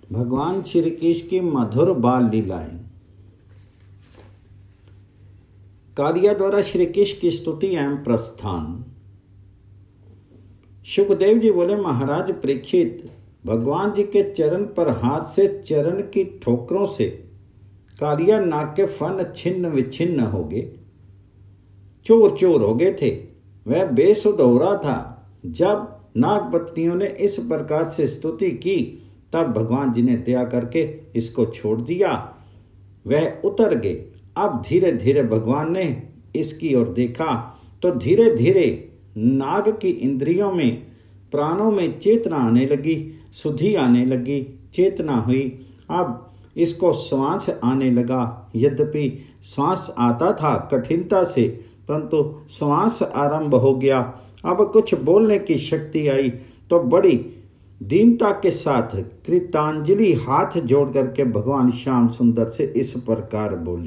भगवान श्री कृष्ण की मधुर बाल लीलाएं। कालिया द्वारा श्री कृष्ण की स्तुति एवं प्रस्थान। सुखदेव जी बोले, महाराज परीक्षित, भगवान जी के चरण पर हाथ से चरण की ठोकरों से कालिया नाग के फन छिन्न विच्छिन्न हो गए, चूर चूर हो गए थे। वह बेसुध हो रहा था। जब नाग पत्नियों ने इस प्रकार से स्तुति की तब भगवान जी ने दया करके इसको छोड़ दिया। वह उतर गए। अब धीरे धीरे भगवान ने इसकी ओर देखा तो धीरे धीरे नाग की इंद्रियों में, प्राणों में चेतना आने लगी, सुधि आने लगी, चेतना हुई। अब इसको श्वास आने लगा। यद्यपि श्वास आता था कठिनता से, परंतु श्वास आरंभ हो गया। अब कुछ बोलने की शक्ति आई तो बड़ी दीनता के साथ कृतांजलि हाथ जोड़ करके भगवान श्याम सुंदर से इस प्रकार बोले।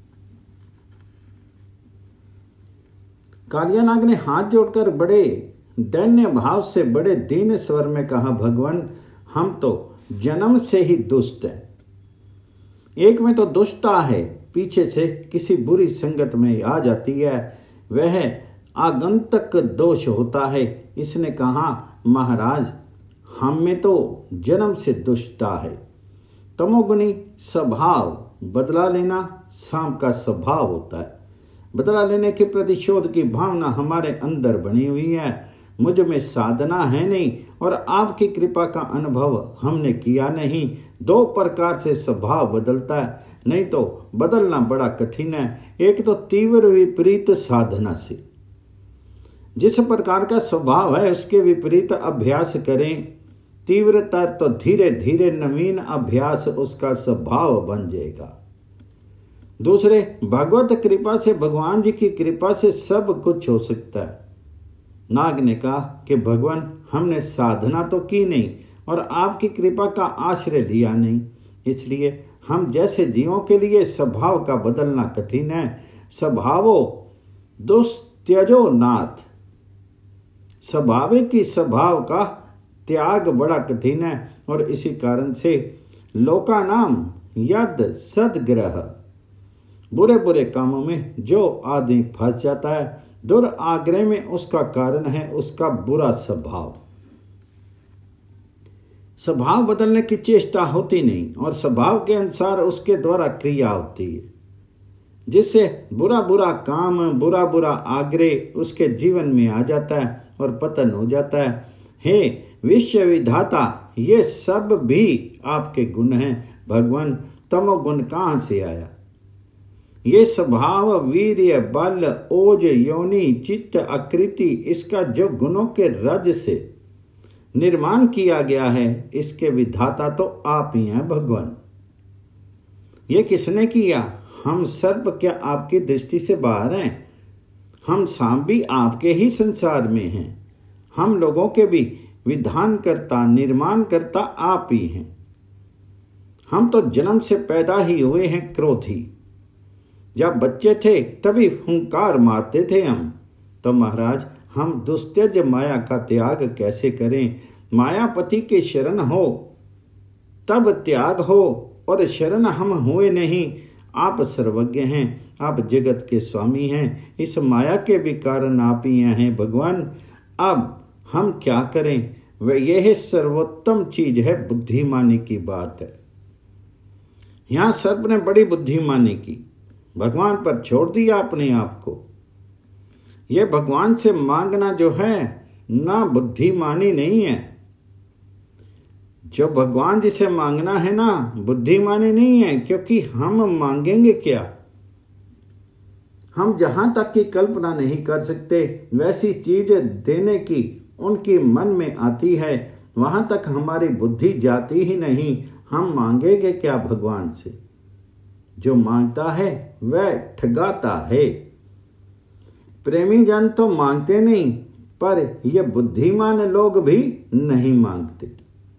कालिया नाग ने हाथ जोड़कर बड़े दैन्य भाव से, बड़े दीन स्वर में कहा, भगवान हम तो जन्म से ही दुष्ट हैं। एक में तो दुष्टता है, पीछे से किसी बुरी संगत में आ जाती है, वह आगंतक दोष होता है। इसने कहा, महाराज हम में तो जन्म से दुष्टता है। तमोगुणी स्वभाव, बदला लेना सांप का स्वभाव होता है। बदला लेने के प्रतिशोध की भावना हमारे अंदर बनी हुई है। मुझ में साधना है नहीं और आपकी कृपा का अनुभव हमने किया नहीं। दो प्रकार से स्वभाव बदलता है, नहीं तो बदलना बड़ा कठिन है। एक तो तीव्र विपरीत साधना से, जिस प्रकार का स्वभाव है उसके विपरीत अभ्यास करें, तीव्रता तो धीरे धीरे नवीन अभ्यास उसका स्वभाव बन जाएगा। दूसरे, भगवत कृपा से, भगवान जी की कृपा से सब कुछ हो सकता है। नाग ने कहा कि भगवान हमने साधना तो की नहीं और आपकी कृपा का आश्रय लिया नहीं, इसलिए हम जैसे जीवों के लिए स्वभाव का बदलना कठिन है। स्वभावो दुस्त्यजो नाथ, स्वभाविक की स्वभाव का त्याग बड़ा कठिन है। और इसी कारण से लोका नाम यद सदग्रह, बुरे बुरे कामों में जो आदमी फंस जाता है, दुराग्रह में उसका कारण है उसका बुरा स्वभाव। स्वभाव बदलने की चेष्टा होती नहीं और स्वभाव के अनुसार उसके द्वारा क्रिया होती है, जिससे बुरा बुरा काम, बुरा बुरा आग्रह उसके जीवन में आ जाता है और पतन हो जाता है। हे विश्व विधाता, ये सब भी आपके गुण हैं। भगवान तमोगुण कहाँ से आया? ये स्वभाव, वीर्य, बल, ओज, योनि, चित्त, आकृति, इसका जो गुणों के रज से निर्माण किया गया है, इसके विधाता तो आप ही हैं भगवान। ये किसने किया? हम सर्प क्या आपकी दृष्टि से बाहर हैं? हम सांप भी आपके ही संसार में हैं। हम लोगों के भी विधान करता, निर्माण करता आप ही हैं। हम तो जन्म से पैदा ही हुए हैं क्रोधी। जब बच्चे थे तभी हुंकार मारते थे हम। तो महाराज हम दुस्त्यज माया का त्याग कैसे करें? मायापति के शरण हो तब त्याग हो, और शरण हम हुए नहीं। आप सर्वज्ञ हैं, आप जगत के स्वामी हैं, इस माया के भी कारण आप ही हैं भगवान। अब हम क्या करें? वह यह सर्वोत्तम चीज है, बुद्धिमानी की बात है। यहां सर्प ने बड़ी बुद्धिमानी की, भगवान पर छोड़ दिया अपने आप को। यह भगवान से मांगना जो है ना, बुद्धिमानी नहीं है। जो भगवान जी से मांगना है ना, बुद्धिमानी नहीं है, क्योंकि हम मांगेंगे क्या? हम जहां तक की कल्पना नहीं कर सकते वैसी चीज देने की उनकी मन में आती है, वहां तक हमारी बुद्धि जाती ही नहीं। हम मांगेंगे क्या भगवान से? जो मांगता है वह ठगाता है। प्रेमी जन तो मांगते नहीं, पर ये बुद्धिमान लोग भी नहीं मांगते।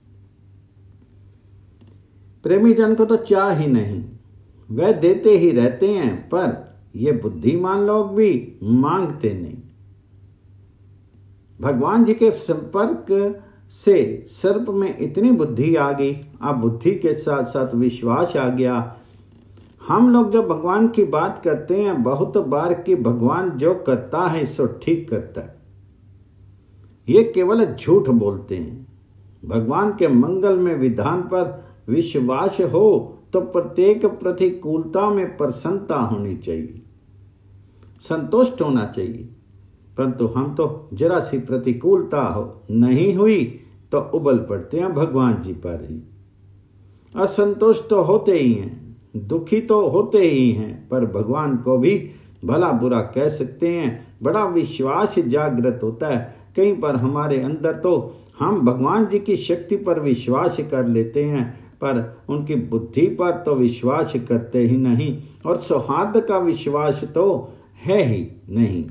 प्रेमी जन को तो चाह ही नहीं, वह देते ही रहते हैं, पर ये बुद्धिमान लोग भी मांगते नहीं। भगवान जी के संपर्क से सर्प में इतनी बुद्धि आ गई, अब बुद्धि के साथ साथ विश्वास आ गया। हम लोग जो भगवान की बात करते हैं बहुत बार कि भगवान जो करता है सो ठीक करता है, ये केवल झूठ बोलते हैं। भगवान के मंगल में विधान पर विश्वास हो तो प्रत्येक प्रतिकूलता में प्रसन्नता होनी चाहिए, संतुष्ट होना चाहिए। परंतु हम तो जरा सी प्रतिकूलता हो नहीं हुई तो उबल पड़ते हैं भगवान जी पर ही। असंतुष्ट तो होते ही हैं, दुखी तो होते ही हैं, पर भगवान को भी भला बुरा कह सकते हैं। बड़ा विश्वास जागृत होता है कहीं पर हमारे अंदर, तो हम भगवान जी की शक्ति पर विश्वास कर लेते हैं पर उनकी बुद्धि पर तो विश्वास करते ही नहीं, और सौहार्द का विश्वास तो है ही नहीं।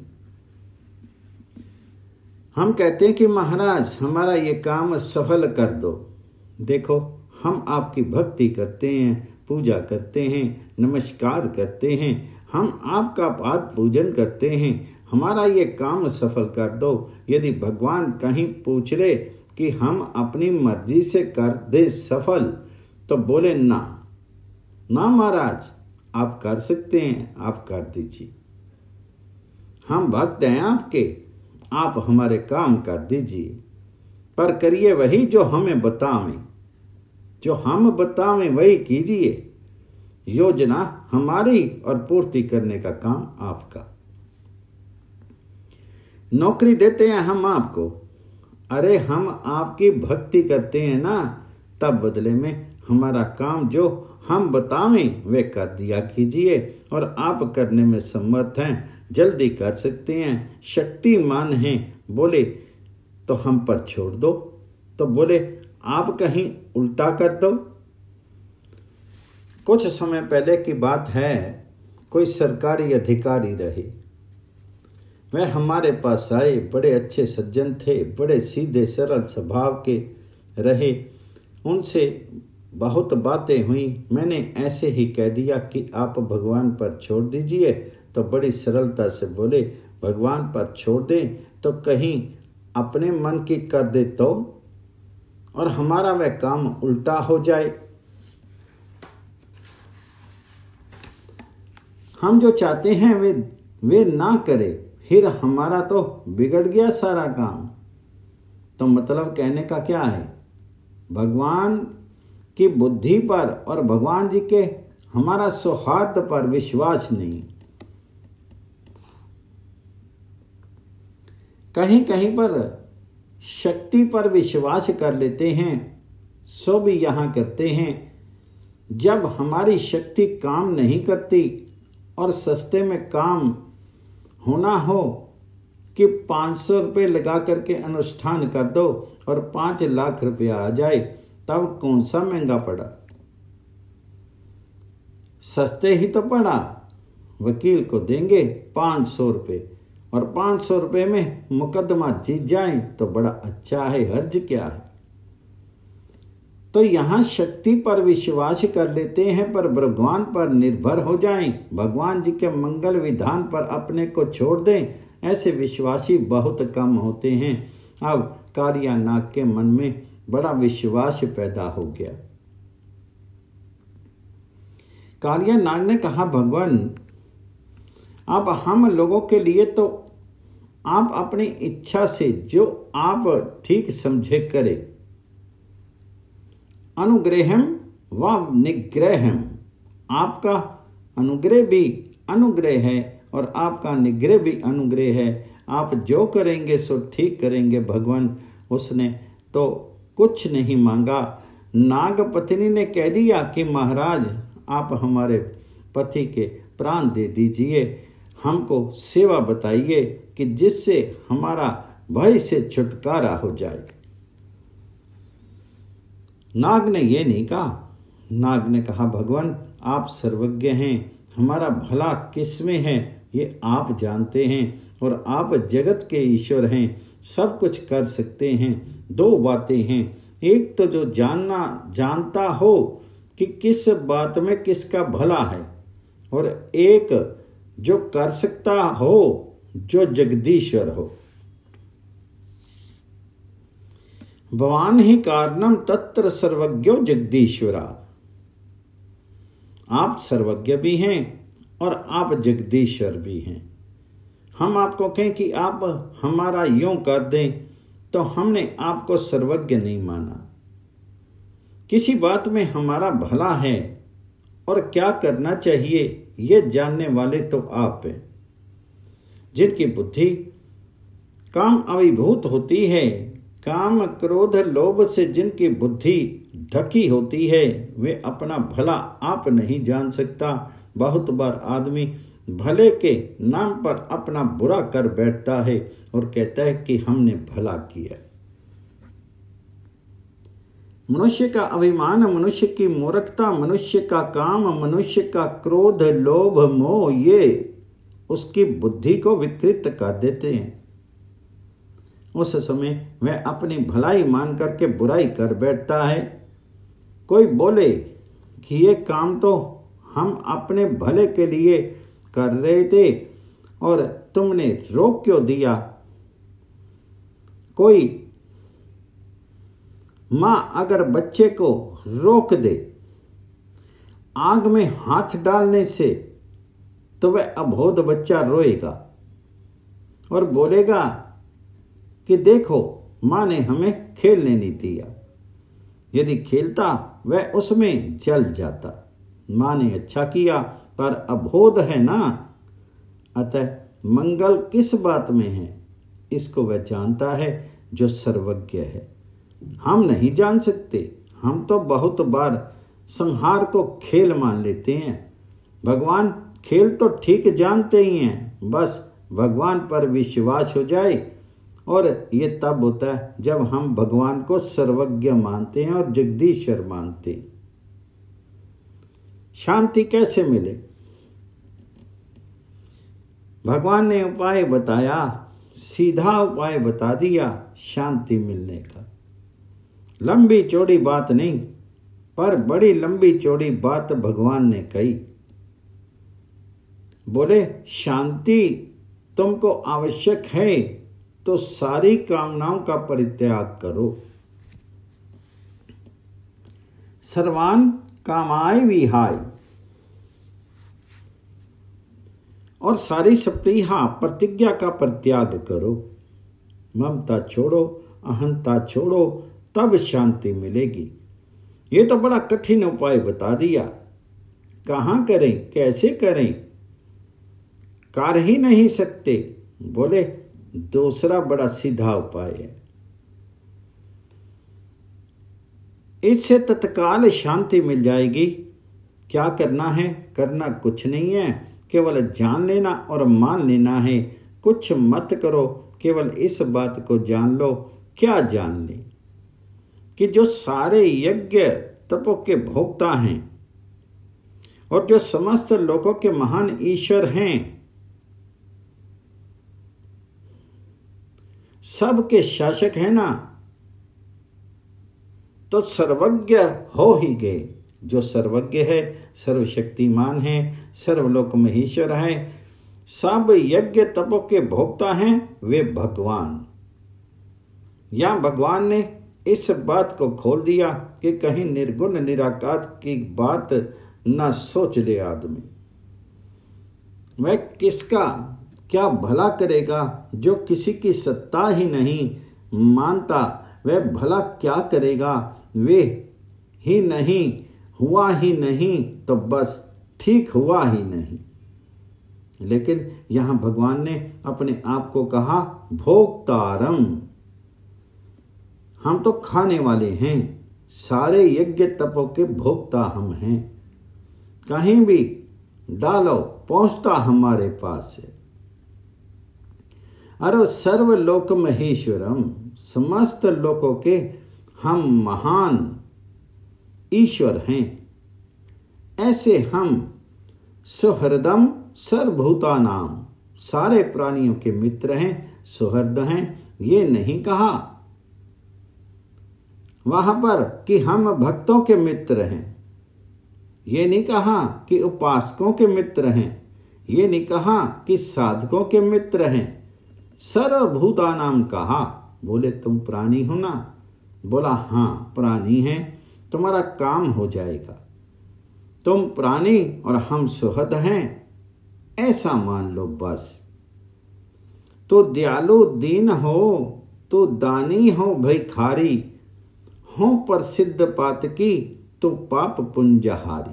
हम कहते हैं कि महाराज हमारा ये काम सफल कर दो। देखो हम आपकी भक्ति करते हैं, पूजा करते हैं, नमस्कार करते हैं, हम आपका पाद पूजन करते हैं, हमारा ये काम सफल कर दो। यदि भगवान कहीं पूछ ले कि हम अपनी मर्जी से कर दे सफल, तो बोले ना ना महाराज आप कर सकते हैं, आप कर दीजिए, हम भक्त हैं आपके, आप हमारे काम कर दीजिए, पर करिए वही जो हमें बतावें, जो हम बतावें वही कीजिए। योजना हमारी और पूर्ति करने का काम आपका। नौकरी देते हैं हम आपको, अरे हम आपकी भक्ति करते हैं ना, तब बदले में हमारा काम जो हम बतावें वे कर दिया कीजिए, और आप करने में समर्थ हैं, जल्दी कर सकते हैं, शक्तिमान हैं। बोले तो हम पर छोड़ दो, तो बोले आप कहीं उल्टा कर दो। कुछ समय पहले की बात है, कोई सरकारी अधिकारी रहे, वह हमारे पास आए, बड़े अच्छे सज्जन थे, बड़े सीधे सरल स्वभाव के रहे। उनसे बहुत बातें हुई, मैंने ऐसे ही कह दिया कि आप भगवान पर छोड़ दीजिए, तो बड़ी सरलता से बोले भगवान पर छोड़ दें तो कहीं अपने मन की कर दे तो, और हमारा वह काम उल्टा हो जाए। हम जो चाहते हैं वे ना करे, फिर हमारा तो बिगड़ गया सारा काम। तो मतलब कहने का क्या है, भगवान की बुद्धि पर और भगवान जी के हमारा सौहार्द पर विश्वास नहीं। कहीं कहीं पर शक्ति पर विश्वास कर लेते हैं, सो भी यहाँ करते हैं। जब हमारी शक्ति काम नहीं करती और सस्ते में काम होना हो कि 500 रुपये लगा करके अनुष्ठान कर दो और 5 लाख रुपया आ जाए, तब कौन सा महंगा पड़ा? सस्ते ही तो पड़ा। वकील को देंगे 500 रुपये और 500 रुपये में मुकदमा जीत जाए तो बड़ा अच्छा है, हर्ज क्या है। तो यहाँ शक्ति पर विश्वास कर लेते हैं पर भगवान पर निर्भर हो जाएं, भगवान जी के मंगल विधान पर अपने को छोड़ दें, ऐसे विश्वासी बहुत कम होते हैं। अब कालियानाग के मन में बड़ा विश्वास पैदा हो गया। कालियानाग ने कहा भगवान अब हम लोगों के लिए तो आप अपनी इच्छा से जो आप ठीक समझे करे, अनुग्रहम व निग्रहम, आपका अनुग्रह भी अनुग्रह है और आपका निग्रह भी अनुग्रह है। आप जो करेंगे सो ठीक करेंगे भगवान। उसने तो कुछ नहीं मांगा। नाग पत्नी ने कह दिया कि महाराज आप हमारे पति के प्राण दे दीजिए, हमको सेवा बताइए कि जिससे हमारा भय से छुटकारा हो जाए। नाग ने ये नहीं कहा। नाग ने कहा भगवान आप सर्वज्ञ हैं, हमारा भला किसमें है ये आप जानते हैं और आप जगत के ईश्वर हैं, सब कुछ कर सकते हैं। 2 बातें हैं, एक तो जो जानता हो कि किस बात में किसका भला है, और एक जो कर सकता हो, जो जगदीश्वर हो। भवान ही कारणम तत्र सर्वज्ञो जगदीश्वरा। आप सर्वज्ञ भी हैं और आप जगदीश्वर भी हैं। हम आपको कहें कि आप हमारा यूं कर दें तो हमने आपको सर्वज्ञ नहीं माना। किसी बात में हमारा भला है और क्या करना चाहिए ये जानने वाले तो आप हैं। जिनकी बुद्धि काम अभिभूत होती है, काम क्रोध लोभ से जिनकी बुद्धि ढकी होती है, वे अपना भला आप नहीं जान सकता। बहुत बार आदमी भले के नाम पर अपना बुरा कर बैठता है और कहता है कि हमने भला किया। मनुष्य का अभिमान, मनुष्य की मूर्खता, मनुष्य का काम, मनुष्य का क्रोध लोभ मोह, ये उसकी बुद्धि को विकृत कर देते हैं। उस समय वह अपनी भलाई मान करके बुराई कर बैठता है। कोई बोले कि ये काम तो हम अपने भले के लिए कर रहे थे और तुमने रोक क्यों दिया। कोई मां अगर बच्चे को रोक दे आग में हाथ डालने से, तो वह अबोध बच्चा रोएगा और बोलेगा कि देखो मां ने हमें खेलने नहीं दिया। यदि खेलता वह उसमें जल जाता। मां ने अच्छा किया पर अबोध है ना। अतः मंगल किस बात में है, इसको वह जानता है जो सर्वज्ञ है। हम नहीं जान सकते। हम तो बहुत बार संहार को खेल मान लेते हैं। भगवान खेल तो ठीक जानते ही हैं, बस भगवान पर विश्वास हो जाए। और ये तब होता है जब हम भगवान को सर्वज्ञ मानते हैं और जगदीश्वर मानते हैं। शांति कैसे मिले? भगवान ने उपाय बताया, सीधा उपाय बता दिया शांति मिलने का। लंबी चौड़ी बात नहीं, पर बड़ी लंबी चौड़ी बात भगवान ने कही। बोले शांति तुमको आवश्यक है तो सारी कामनाओं का परित्याग करो। सर्वान कामाय विहाय, और सारी स्पृहा प्रतिज्ञा का परित्याग करो। ममता छोड़ो, अहंता छोड़ो, तब शांति मिलेगी। ये तो बड़ा कठिन उपाय बता दिया। कहाँ करें, कैसे करें? कर ही नहीं सकते। बोले दूसरा बड़ा सीधा उपाय है, इससे तत्काल शांति मिल जाएगी। क्या करना है? करना कुछ नहीं है, केवल जान लेना और मान लेना है। कुछ मत करो, केवल इस बात को जान लो। क्या जान ले? कि जो सारे यज्ञ तपों के भोक्ता हैं और जो समस्त लोगों के महान ईश्वर हैं, सबके शासक है ना, तो सर्वज्ञ हो ही गए। जो सर्वज्ञ है, सर्वशक्तिमान है, सर्वलोक महेश्वर है, सब यज्ञ तपों के भोक्ता हैं, वे भगवान। या भगवान ने इस बात को खोल दिया कि कहीं निर्गुण निराकार की बात न सोच ले आदमी। वह किसका क्या भला करेगा? जो किसी की सत्ता ही नहीं मानता, वह भला क्या करेगा? वे ही नहीं, हुआ ही नहीं, तो बस ठीक हुआ ही नहीं। लेकिन यहां भगवान ने अपने आप को कहा भोक्तारम। हम तो खाने वाले हैं, सारे यज्ञ तपों के भोक्ता हम हैं। कहीं भी डालो पहुंचता हमारे पास है। अरे सर्वलोक महेश्वरम, समस्त लोकों के हम महान ईश्वर हैं। ऐसे हम सुहृदम सर्वभूतानाम, सारे प्राणियों के मित्र हैं, सुहृद हैं। ये नहीं कहा वहां पर कि हम भक्तों के मित्र हैं। ये नहीं कहा कि उपासकों के मित्र हैं। ये नहीं कहा कि साधकों के मित्र हैं। सर्वभूतानाम कहा। बोले तुम प्राणी हो ना, बोला, हाँ प्राणी हैं, तुम्हारा काम हो जाएगा। तुम प्राणी और हम सुहृद हैं, ऐसा मान लो बस। तो दयालु दीन हो, तो दानी हो भिखारी, हो प्रसिद्ध पातकी, तो पाप पुंजहारी।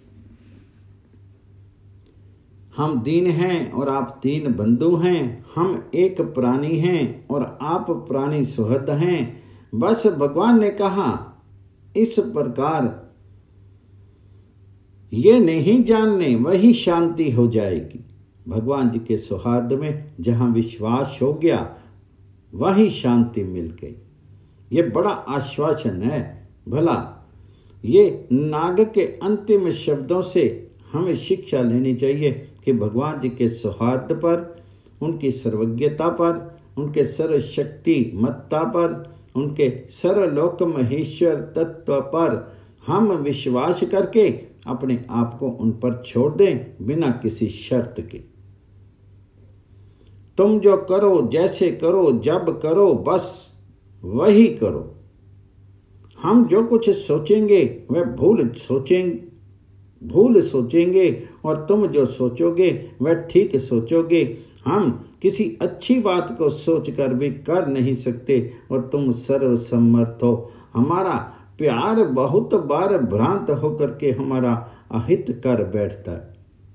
हम दीन हैं और आप दीन बंधु हैं, हम एक प्राणी हैं और आप प्राणी सुहृद हैं। बस भगवान ने कहा, इस प्रकार ये नहीं जानने वही शांति हो जाएगी। भगवान जी के सौहार्द में जहां विश्वास हो गया वही शांति मिल गई। ये बड़ा आश्वासन है। भला ये नाग के अंतिम शब्दों से हमें शिक्षा लेनी चाहिए कि भगवान जी के सौहार्द पर, उनकी सर्वज्ञता पर, उनके सर्वशक्तिमत्ता पर, उनके सर्वलोक महेश्वर तत्व पर हम विश्वास करके अपने आप को उन पर छोड़ दें बिना किसी शर्त के। तुम जो करो, जैसे करो, जब करो, बस वही करो। हम जो कुछ सोचेंगे वह भूल सोचेंगे और तुम जो सोचोगे वह ठीक सोचोगे। हम किसी अच्छी बात को सोचकर भी कर नहीं सकते और तुम सर्वसमर्थ हो। हमारा प्यार बहुत बार भ्रांत होकर के हमारा अहित कर बैठता है।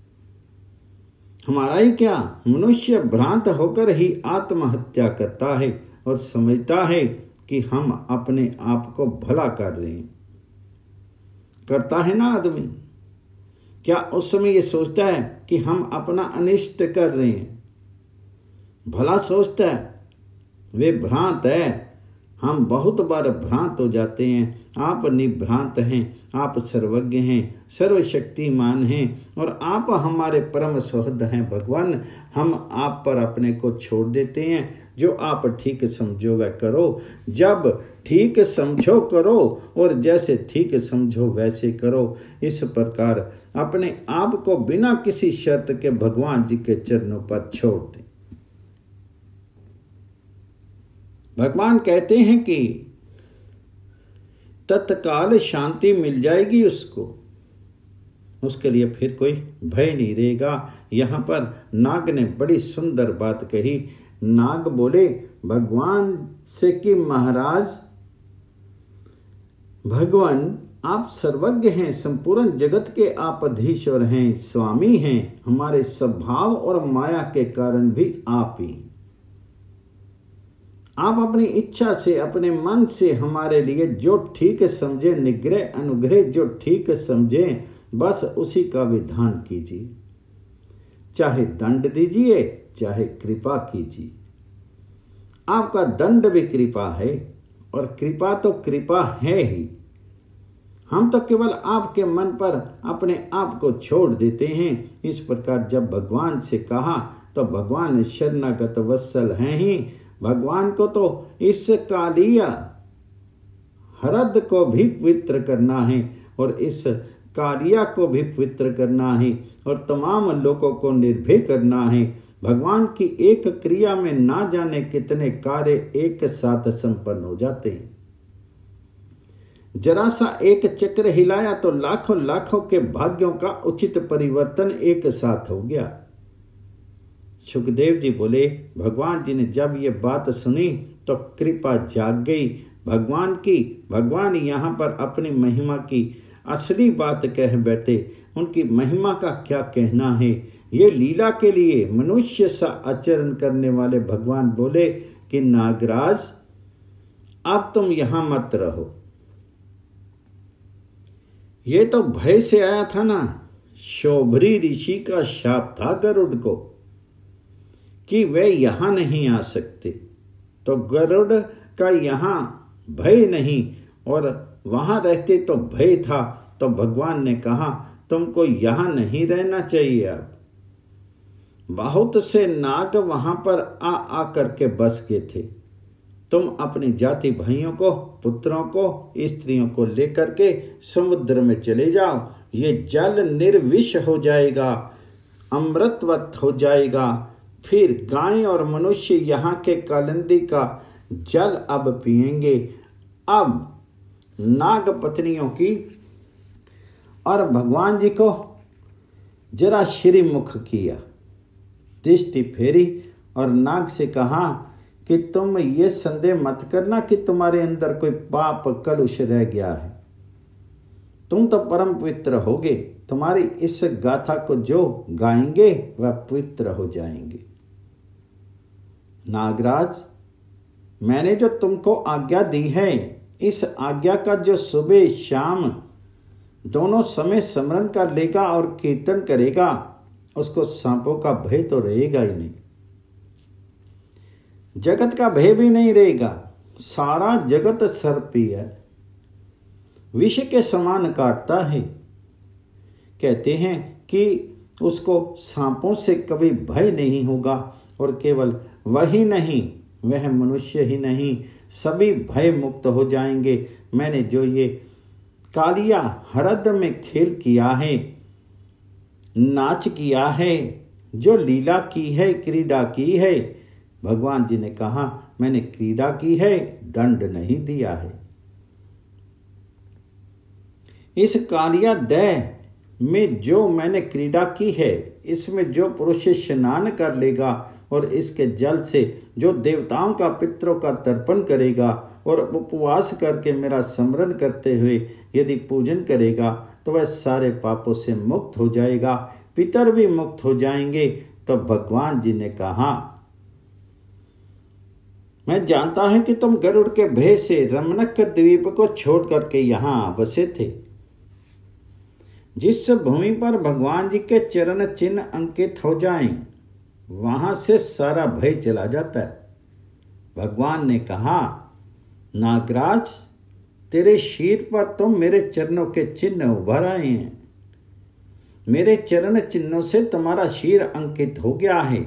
हमारा ही क्या, मनुष्य भ्रांत होकर ही आत्महत्या करता है और समझता है कि हम अपने आप को भला कर रहे हैं। करता है ना आदमी? क्या उस समय ये सोचता है कि हम अपना अनिष्ट कर रहे हैं? भला सोचता है? वे भ्रांत है। हम बहुत बार भ्रांत हो जाते हैं। आप निभ्रांत हैं, आप सर्वज्ञ हैं, सर्वशक्तिमान हैं और आप हमारे परम सुहृद हैं भगवान। हम आप पर अपने को छोड़ देते हैं। जो आप ठीक समझो वह करो, जब ठीक समझो करो और जैसे ठीक समझो वैसे करो। इस प्रकार अपने आप को बिना किसी शर्त के भगवान जी के चरणों पर छोड़ दें। भगवान कहते हैं कि तत्काल शांति मिल जाएगी उसको, उसके लिए फिर कोई भय नहीं रहेगा। यहाँ पर नाग ने बड़ी सुंदर बात कही। नाग बोले भगवान से कि महाराज, भगवान आप सर्वज्ञ हैं, संपूर्ण जगत के आप अधीश्वर हैं, स्वामी हैं। हमारे स्वभाव और माया के कारण भी आप ही। आप अपनी इच्छा से, अपने मन से हमारे लिए जो ठीक समझे, निग्रह अनुग्रह जो ठीक समझे, बस उसी का विधान कीजिए। चाहे दंड दीजिए, चाहे कृपा कीजिए। आपका दंड भी कृपा है और कृपा तो कृपा है ही। हम तो केवल आपके मन पर अपने आप को छोड़ देते हैं। इस प्रकार जब भगवान से कहा तो भगवान शरणागत वत्सल हैं ही। भगवान को तो इस कालिया हरद को भी पवित्र करना है और इस कालिया को भी पवित्र करना है और तमाम लोगों को निर्भय करना है। भगवान की एक क्रिया में ना जाने कितने कार्य एक साथ संपन्न हो जाते हैं। जरा सा एक चक्र हिलाया तो लाखों लाखों के भाग्यों का उचित परिवर्तन एक साथ हो गया। सुखदेव जी बोले, भगवान जी ने जब ये बात सुनी तो कृपा जाग गई भगवान की। भगवान यहाँ पर अपनी महिमा की असली बात कह बैठे। उनकी महिमा का क्या कहना है। ये लीला के लिए मनुष्य सा आचरण करने वाले भगवान बोले कि नागराज अब तुम यहां मत रहो। ये तो भय से आया था ना। शोभरी ऋषि का शाप था गरुड़ को कि वे यहां नहीं आ सकते। तो गरुड़ का यहां भय नहीं और वहां रहते तो भय था। तो भगवान ने कहा तुमको यहां नहीं रहना चाहिए। अब बहुत से नाग वहां पर आ आकर के बस गए थे। तुम अपनी जाति भाइयों को, पुत्रों को, स्त्रियों को लेकर के समुद्र में चले जाओ। ये जल निर्विष हो जाएगा, अमृतवत हो जाएगा। फिर गाय और मनुष्य यहाँ के कालिंदी का जल अब पिएंगे। अब नाग पत्नियों की और भगवान जी को जरा श्रीमुख किया, दृष्टि फेरी और नाग से कहा कि तुम ये संदेह मत करना कि तुम्हारे अंदर कोई पाप कलुष रह गया है। तुम तो परम पवित्र होगे। तुम्हारी इस गाथा को जो गाएंगे वह पवित्र हो जाएंगे। नागराज, मैंने जो तुमको आज्ञा दी है, इस आज्ञा का जो सुबह शाम दोनों समय स्मरण कर लेगा और कीर्तन करेगा, उसको सांपों का भय तो रहेगा ही नहीं, जगत का भय भी नहीं रहेगा। सारा जगत सर्पी है, विष के समान काटता है। कहते हैं कि उसको सांपों से कभी भय नहीं होगा, और केवल वही नहीं, वह मनुष्य ही नहीं, सभी भय मुक्त हो जाएंगे। मैंने जो ये कालिया हरद में खेल किया है, नाच किया है, जो लीला की है, क्रीड़ा की है, भगवान जी ने कहा मैंने क्रीड़ा की है, दंड नहीं दिया है। इस कालिया दह में जो मैंने क्रीड़ा की है, इसमें जो पुरुष स्नान कर लेगा और इसके जल से जो देवताओं का पितरों का तर्पण करेगा और उपवास करके मेरा स्मरण करते हुए यदि पूजन करेगा, तो वह सारे पापों से मुक्त हो जाएगा, पितर भी मुक्त हो जाएंगे। तो भगवान जी ने कहा, मैं जानता हूं कि तुम गरुड़ के भय से रमणक द्वीप को छोड़ करके यहाँ बसे थे। जिस भूमि पर भगवान जी के चरण चिन्ह अंकित हो जाएं, वहां से सारा भय चला जाता है। भगवान ने कहा, नागराज, तेरे शीर पर तो मेरे चरणों के चिन्ह उभर आए हैं। मेरे चरण चिन्हों से तुम्हारा शीर अंकित हो गया है।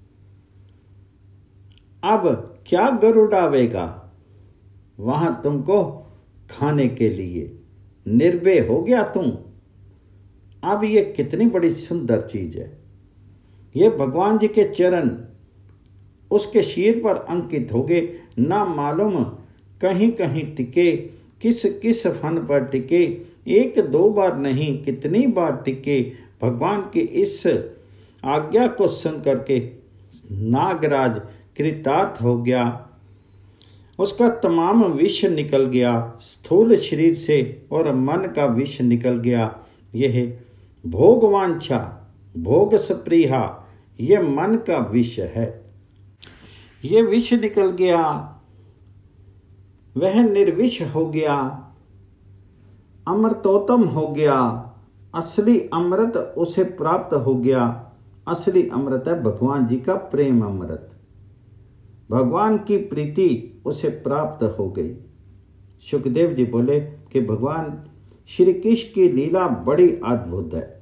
अब क्या गरुड़ आवेगा वहां तुमको खाने के लिए? निर्भय हो गया तुम। अब ये कितनी बड़ी सुंदर चीज है। ये भगवान जी के चरण उसके शीर पर अंकित हो गए। ना मालूम कहीं कहीं टिके, किस किस फन पर टिके, एक दो बार नहीं कितनी बार टिके। भगवान की इस आज्ञा को सुन करके नागराज कृतार्थ हो गया। उसका तमाम विष निकल गया स्थूल शरीर से और मन का विष निकल गया। यह भोगवांछा, भोग स्पृहा, यह मन का विष है। यह विष निकल गया, वह निर्विष हो गया, अमृतोत्तम हो गया। असली अमृत उसे प्राप्त हो गया। असली अमृत है भगवान जी का प्रेम अमृत। भगवान की प्रीति उसे प्राप्त हो गई। सुखदेव जी बोले कि भगवान श्री कृष्ण की लीला बड़ी अद्भुत है।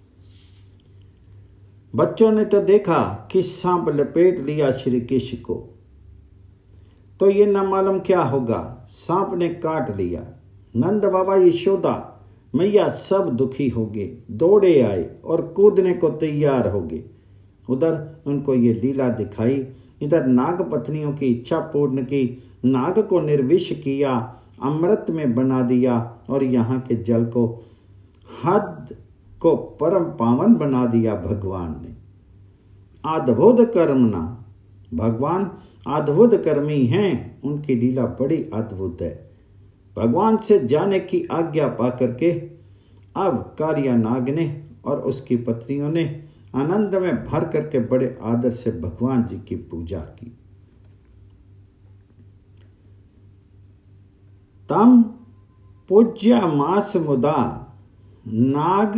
बच्चों ने तो देखा कि सांप लपेट लिया श्री कृष्ण को, तो ये न मालूम क्या होगा, सांप ने काट लिया। नंद बाबा यशोदा मैया सब दुखी हो गए, दौड़े आए और कूदने को तैयार हो गए। उधर उनको ये लीला दिखाई, इधर नाग पत्नियों की इच्छा पूर्ण की, नाग को निर्विष किया, अमृत में बना दिया और यहाँ के जल को, हद को परम पावन बना दिया भगवान ने। अद्भुत कर्मना, भगवान अद्भुत कर्मी हैं, उनकी लीला बड़ी अद्भुत है। भगवान से जाने की आज्ञा पा करके अब कालिया नाग ने और उसकी पत्नियों ने आनंद में भर करके बड़े आदर से भगवान जी की पूजा की। तम पूज्य मास मुदा नाग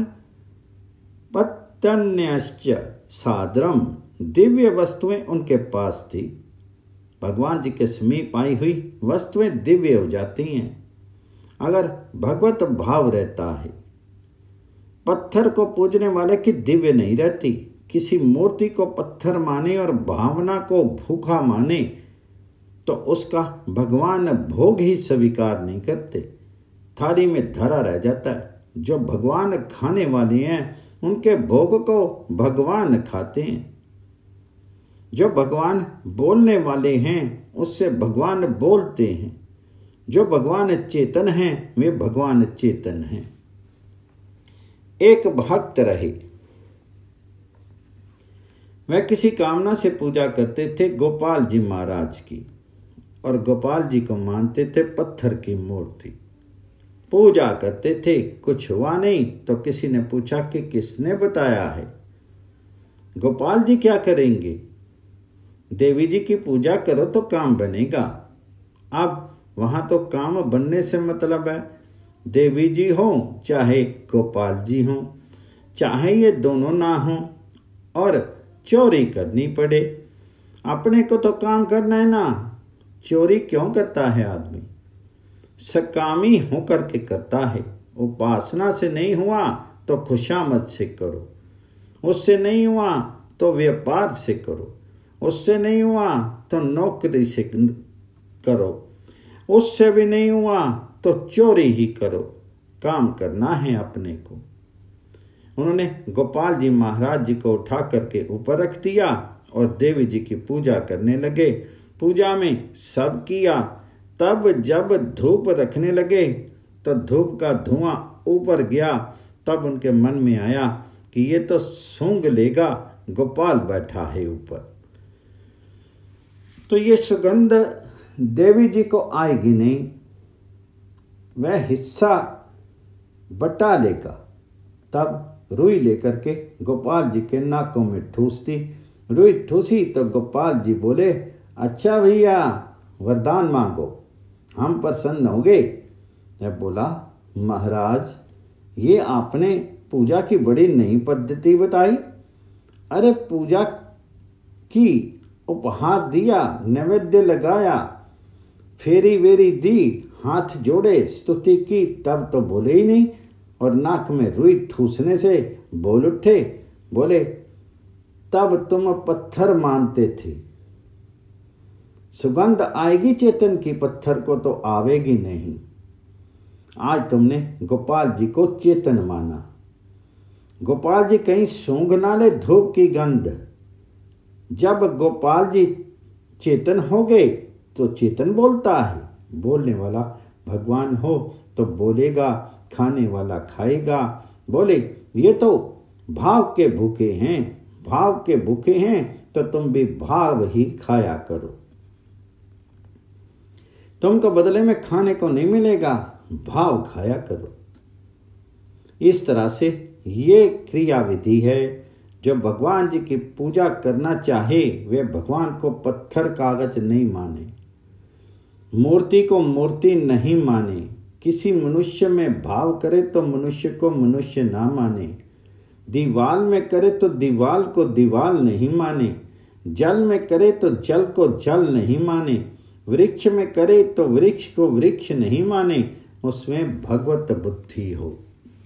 पत्तन्यश्च सादरम, दिव्य वस्तुएं उनके पास थी। भगवान जी के समीप आई हुई वस्तुएं दिव्य हो जाती हैं अगर भगवत भाव रहता है। पत्थर को पूजने वाले की दिव्य नहीं रहती। किसी मूर्ति को पत्थर माने और भावना को भूखा माने तो उसका भगवान भोग ही स्वीकार नहीं करते, थाली में धरा रह जाता है। जो भगवान खाने वाले हैं उनके भोग को भगवान खाते हैं। जो भगवान बोलने वाले हैं उससे भगवान बोलते हैं। जो भगवान चेतन हैं वे भगवान चेतन हैं। एक भक्त रहे, वह किसी कामना से पूजा करते थे गोपाल जी महाराज की, और गोपाल जी को मानते थे पत्थर की मूर्ति। पूजा करते थे, कुछ हुआ नहीं तो किसी ने पूछा कि किसने बताया है। गोपाल जी क्या करेंगे? देवी जी की पूजा करो तो काम बनेगा। अब वहां तो काम बनने से मतलब है, देवी जी हो चाहे गोपाल जी हो, चाहे ये दोनों ना हो और चोरी करनी पड़े, अपने को तो काम करना है ना। चोरी क्यों करता है आदमी? सकामी होकर के करता है। उपासना से नहीं हुआ तो खुशामद से करो, उससे नहीं हुआ तो व्यापार से करो, उससे नहीं हुआ तो नौकरी से करो, उससे भी नहीं हुआ तो चोरी ही करो। काम करना है अपने को। उन्होंने गोपाल जी महाराज जी को उठा करके ऊपर रख दिया और देवी जी की पूजा करने लगे। पूजा में सब किया। तब जब धूप रखने लगे तो धूप का धुआं ऊपर गया। तब उनके मन में आया कि ये तो सूंघ लेगा, गोपाल बैठा है ऊपर, तो ये सुगंध देवी जी को आएगी नहीं, वह हिस्सा बटा लेगा। तब रुई लेकर के गोपाल जी के नाकों में ठूस दी। रुई ठूसी तो गोपाल जी बोले, अच्छा भैया वरदान मांगो, हम प्रसन्न हो गए। मैं बोला, महाराज ये आपने पूजा की बड़ी नई पद्धति बताई। अरे पूजा की, उपहार दिया, नैवेद्य लगाया, फेरी वेरी दी, हाथ जोड़े, स्तुति की, तब तो बोले ही नहीं, और नाक में रुई ठूसने से बोल उठे। बोले, तब तुम पत्थर मानते थे, सुगंध आएगी चेतन की, पत्थर को तो आवेगी नहीं। आज तुमने गोपाल जी को चेतन माना। गोपाल जी कहीं सूंघ ना ले धूप की गंध। जब गोपाल जी चेतन हो गए तो चेतन बोलता है। बोलने वाला भगवान हो तो बोलेगा, खाने वाला खाएगा। बोले, ये तो भाव के भूखे हैं, भाव के भूखे हैं तो तुम भी भाव ही खाया करो। तुमको बदले में खाने को नहीं मिलेगा, भाव खाया करो। इस तरह से ये क्रिया विधि है। जो भगवान जी की पूजा करना चाहे वे भगवान को पत्थर कागज नहीं माने, मूर्ति को मूर्ति नहीं माने, किसी मनुष्य में भाव करे तो मनुष्य को मनुष्य ना माने, दीवाल में करे तो दीवाल को दीवाल नहीं माने, जल में करे तो जल को जल नहीं माने, वृक्ष में करे तो वृक्ष को वृक्ष नहीं माने, उसमें भगवत बुद्धि हो।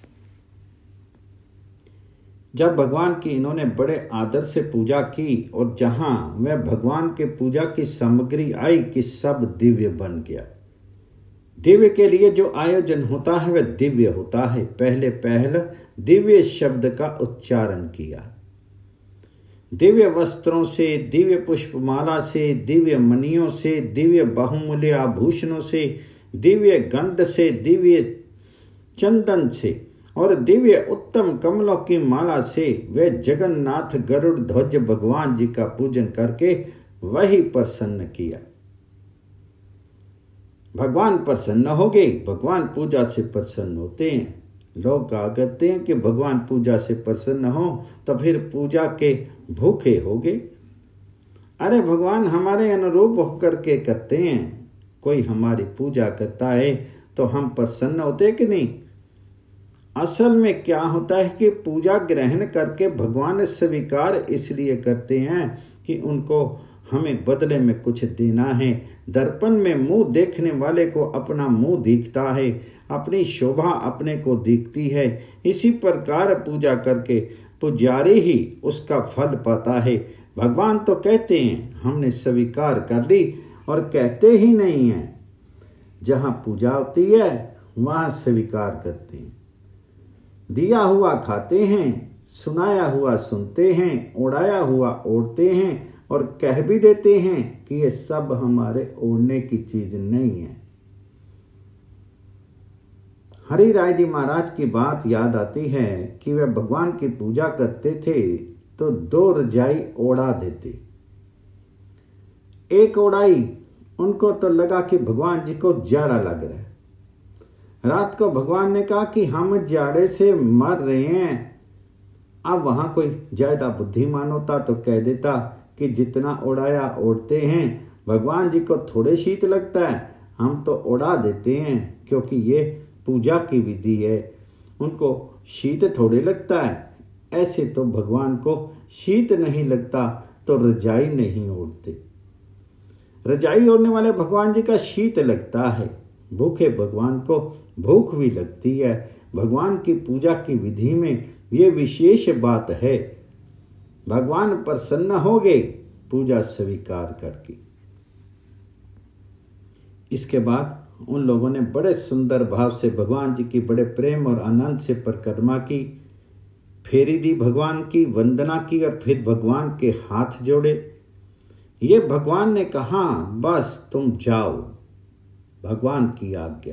जब भगवान की इन्होंने बड़े आदर से पूजा की और जहां वह भगवान के पूजा की सामग्री आई कि सब दिव्य बन गया। दिव्य के लिए जो आयोजन होता है वह दिव्य होता है। पहले दिव्य शब्द का उच्चारण किया। दिव्य वस्त्रों से, दिव्य पुष्पमाला से, दिव्य मणियों से, दिव्य बहुमूल्य आभूषणों से, दिव्य गंध से, दिव्य चंदन से और दिव्य उत्तम कमलों की माला से वे जगन्नाथ गरुड़ ध्वज भगवान जी का पूजन करके वही प्रसन्न किया। भगवान प्रसन्न हो गए। भगवान पूजा से प्रसन्न होते हैं। लोग कहा करते हैं कि भगवान पूजा से प्रसन्न हो तो फिर पूजा के भूखे हो गए। अरे भगवान हमारे अनुरूप होकर के करते हैं। कोई हमारी पूजा करता है तो हम प्रसन्न होते कि नहीं? असल में क्या होता है कि पूजा ग्रहण करके भगवान स्वीकार इसलिए करते हैं कि उनको हमें बदले में कुछ देना है। दर्पण में मुंह देखने वाले को अपना मुंह दिखता है, अपनी शोभा अपने को दिखती है। इसी प्रकार पूजा करके पुजारी ही उसका फल पाता है। भगवान तो कहते हैं हमने स्वीकार कर ली और कहते ही नहीं हैं। जहाँ पूजा होती है वहाँ स्वीकार करते हैं। दिया हुआ खाते हैं, सुनाया हुआ सुनते हैं, उड़ाया हुआ ओढ़ते हैं और कह भी देते हैं कि ये सब हमारे ओढ़ने की चीज नहीं है। हरि राय जी महाराज की बात याद आती है कि वे भगवान की पूजा करते थे तो 2 रजाई ओढ़ा देते। एक ओढ़ाई उनको तो लगा कि भगवान जी को जाड़ा लग रहा है। रात को भगवान ने कहा कि हम जाड़े से मर रहे हैं। अब वहां कोई ज्यादा बुद्धिमान होता तो कह देता कि जितना ओढ़ाया ओढ़ते हैं, भगवान जी को थोड़े शीत लगता है, हम तो ओढ़ा देते हैं क्योंकि ये पूजा की विधि है, उनको शीत थोड़े लगता है। ऐसे तो भगवान को शीत नहीं लगता तो रजाई नहीं ओढ़ते। रजाई ओढ़ने वाले भगवान जी का शीत लगता है। भूखे भगवान को भूख भी लगती है। भगवान की पूजा की विधि में ये विशेष बात है। भगवान प्रसन्न हो गए पूजा स्वीकार करके। इसके बाद उन लोगों ने बड़े सुंदर भाव से भगवान जी की बड़े प्रेम और आनंद से परिक्रमा की, फेरी दी, भगवान की वंदना की और फिर भगवान के हाथ जोड़े। ये भगवान ने कहा बस तुम जाओ, भगवान की आज्ञा।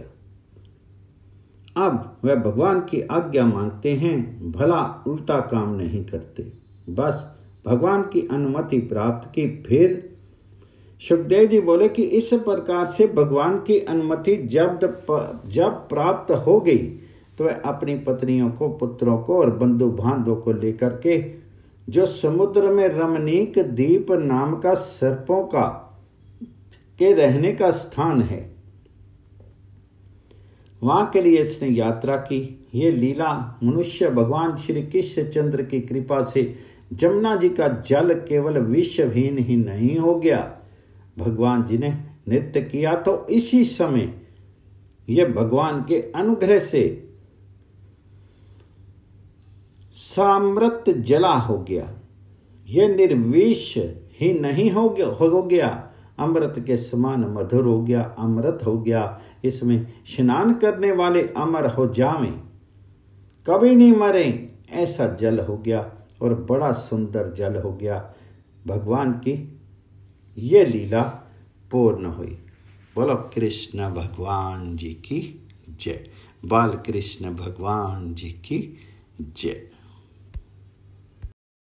अब वह भगवान की आज्ञा मानते हैं, भला उल्टा काम नहीं करते। बस भगवान की अनुमति प्राप्त की। फिर सुखदेव जी बोले कि इस प्रकार से भगवान की अनुमति जब प्राप्त हो गई तो वह अपनी पत्नियों को, पुत्रों को और बंधु बांधवों को लेकर के जो समुद्र में रमणीक द्वीप नाम का सर्पों का के रहने का स्थान है, वहां के लिए इसने यात्रा की। ये लीला मनुष्य भगवान श्री कृष्ण चंद्र की कृपा से जमुना जी का जल केवल विषहीन ही नहीं हो गया, भगवान जी ने नृत्य किया तो इसी समय यह भगवान के अनुग्रह से सामृत जला हो गया। यह निर्विष ही नहीं हो गया, अमृत के समान मधुर हो गया, अमृत हो गया। इसमें स्नान करने वाले अमर हो जावें, कभी नहीं मरे, ऐसा जल हो गया और बड़ा सुंदर जल हो गया। भगवान की ये लीला पूर्ण हुई। बोलो कृष्ण भगवान जी की जय। बाल कृष्ण भगवान जी की जय।